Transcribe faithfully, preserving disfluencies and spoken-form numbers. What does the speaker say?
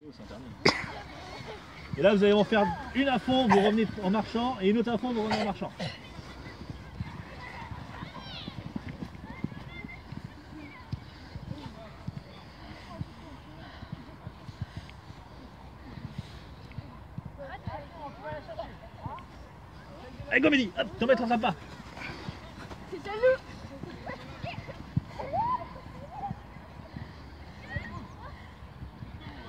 Et là, vous allez en faire une à fond, vous revenez en marchant, et une autre à fond, vous revenez en marchant. Allez, Gomélie, hop, ton maître en tape pas. Salut.